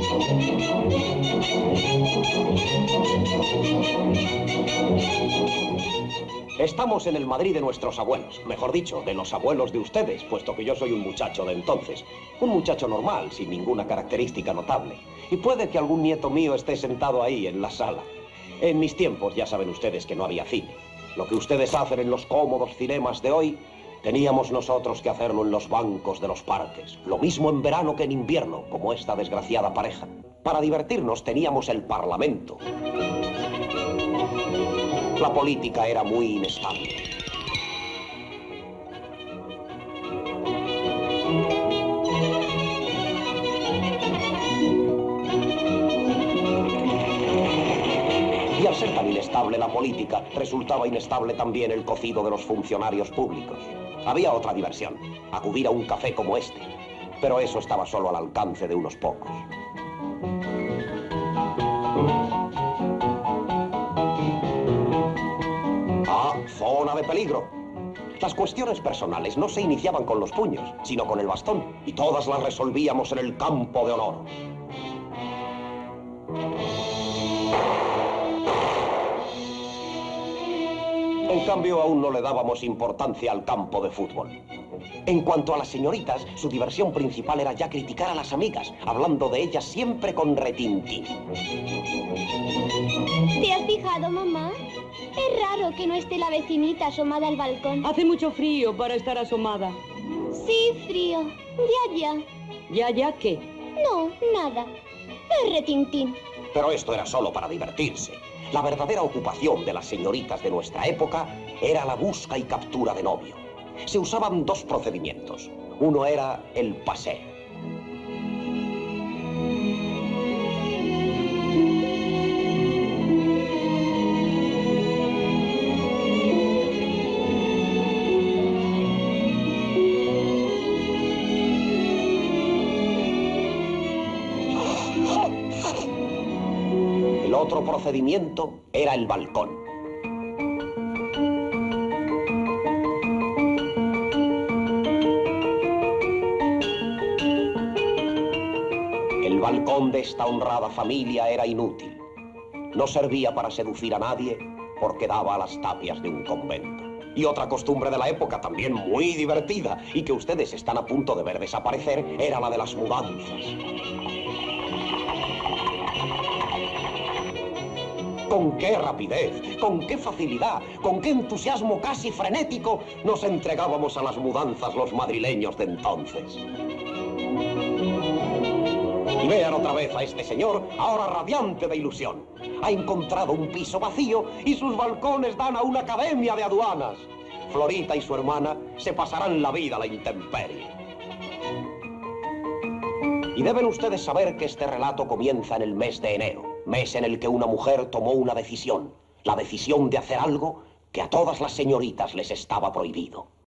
Estamos en el Madrid de nuestros abuelos, mejor dicho, de los abuelos de ustedes, puesto que yo soy un muchacho de entonces. Un muchacho normal, sin ninguna característica notable. Y puede que algún nieto mío esté sentado ahí, en la sala. En mis tiempos, ya saben ustedes que no había cine. Lo que ustedes hacen en los cómodos cinemas de hoy, teníamos nosotros que hacerlo en los bancos de los parques. Lo mismo en verano que en invierno, como esta desgraciada pareja. Para divertirnos teníamos el Parlamento. La política era muy inestable. Y al ser tan inestable la política, resultaba inestable también el cocido de los funcionarios públicos. Había otra diversión, acudir a un café como este, pero eso estaba solo al alcance de unos pocos. Zona de peligro. Las cuestiones personales no se iniciaban con los puños, sino con el bastón, y todas las resolvíamos en el campo de honor. En cambio, aún no le dábamos importancia al campo de fútbol. En cuanto a las señoritas, su diversión principal era ya criticar a las amigas, hablando de ellas siempre con retintín. ¿Te has fijado, mamá? Es raro que no esté la vecinita asomada al balcón. Hace mucho frío para estar asomada. Sí, frío. Ya. ¿Ya qué? No, nada. Es retintín. Pero esto era solo para divertirse. La verdadera ocupación de las señoritas de nuestra época era la busca y captura de novio. Se usaban dos procedimientos. Uno era el paseo. El otro procedimiento era el balcón. El balcón de esta honrada familia era inútil. No servía para seducir a nadie porque daba a las tapias de un convento. Y otra costumbre de la época también muy divertida y que ustedes están a punto de ver desaparecer era la de las mudanzas. Con qué rapidez, con qué facilidad, con qué entusiasmo casi frenético nos entregábamos a las mudanzas los madrileños de entonces. Y vean otra vez a este señor, ahora radiante de ilusión. Ha encontrado un piso vacío y sus balcones dan a una academia de aduanas. Florita y su hermana se pasarán la vida a la intemperie. Y deben ustedes saber que este relato comienza en el mes de enero, mes en el que una mujer tomó una decisión, la decisión de hacer algo que a todas las señoritas les estaba prohibido.